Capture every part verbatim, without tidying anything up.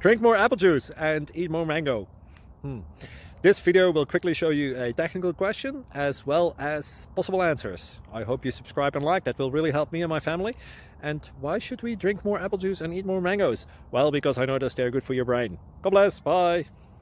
Drink more apple juice and eat more mango. Hmm. This video will quickly show you a technical question as well as possible answers. I hope you subscribe and like, that will really help me and my family. And why should we drink more apple juice and eat more mangoes? Well, because I noticed they're good for your brain. God bless, bye!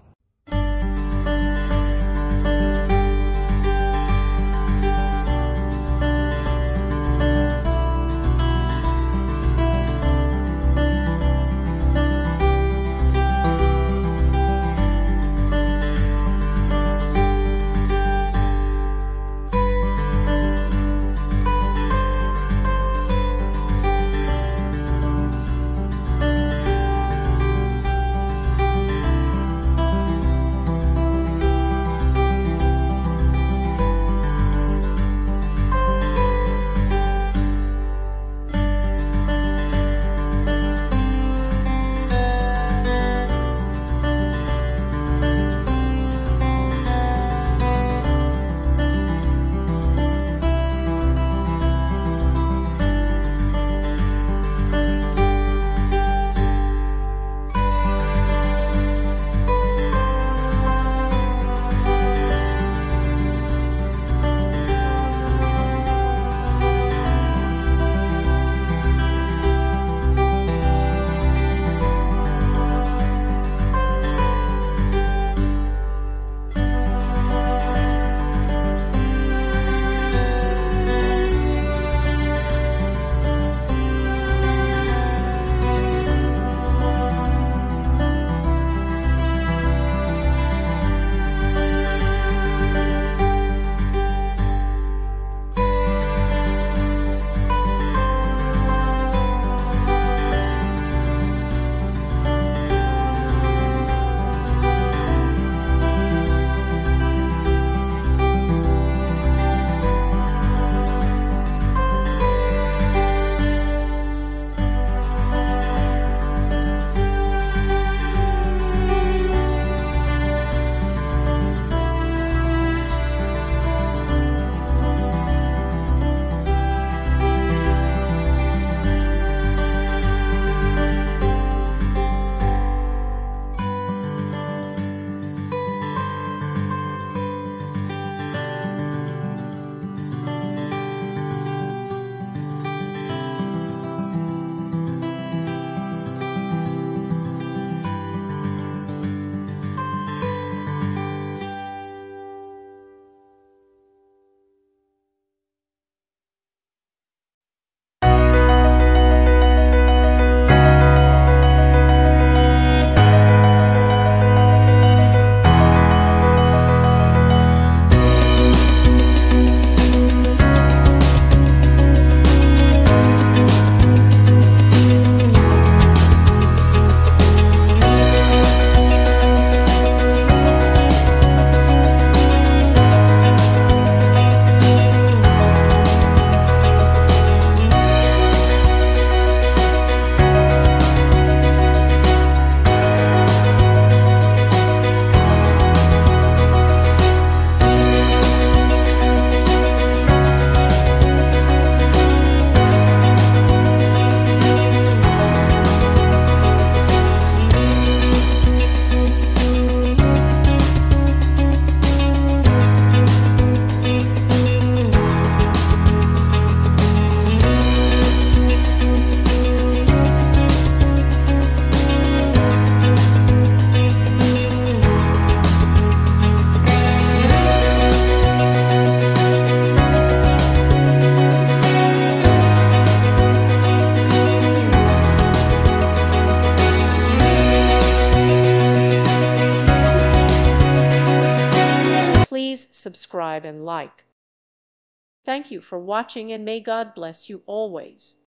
Please subscribe and like. Thank you for watching, and may God bless you always.